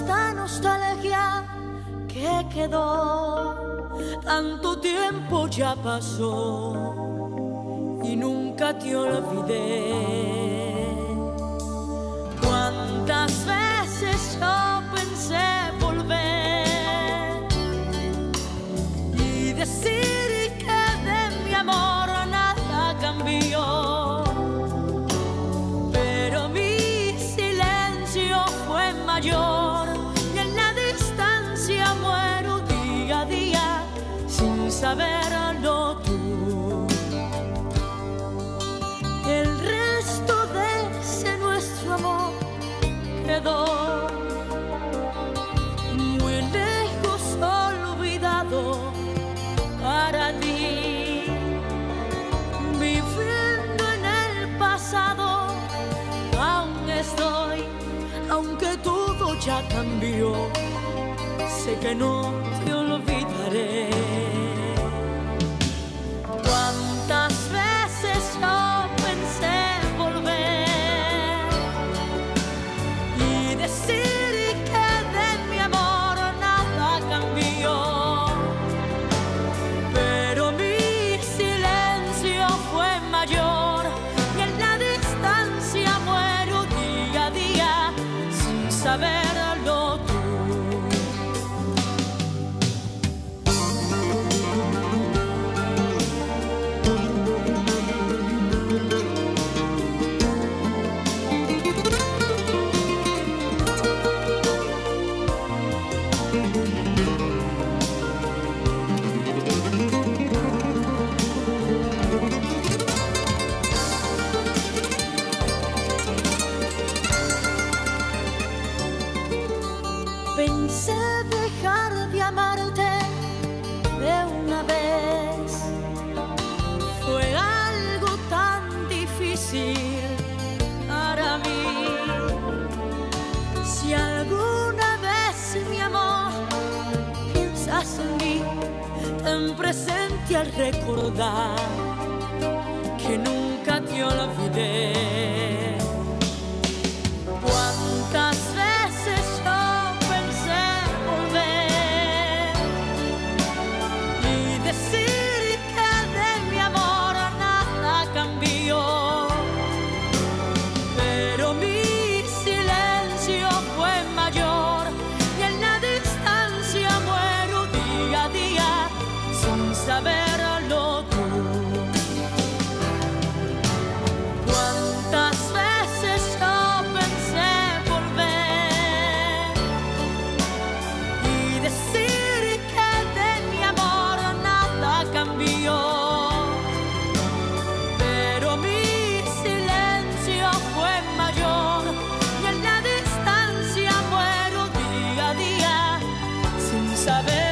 esta nostalgia que quedó. Tanto tiempo ya pasó y nunca te olvidé. Cuántas veces yo pensé volver y decir que de mi amor nada cambió, pero mi silencio fue mayor y en la distancia muero día a día sin saberlo tú. El resto de ese nuestro amor quedó muy lejos, olvidado para ti. Viviendo en el pasado aún estoy, aunque todo ya cambió. Sé que no te olvidaré. Cuántas veces yo pensé volver y decir que de mi amor nada cambió, pero mi silencio fue mayor y en la distancia muero día a día sin saberlo tú. Pensé dejar de amarte de una vez. Fue algo tan difícil para mí. Si alguna vez, mi amor, piensas en mí, ten presente al recordar que nunca te olvidé. Cuántas veces yo pensé volver y decir que de mi amor nada cambió, pero mi silencio fue mayor y en la distancia muero día a día sin saberlo tú. Cuántas veces yo pensé volver y decir que de mi amor nada cambió, pero mi silencio fue mayor y en la distancia muero día a día sin saber.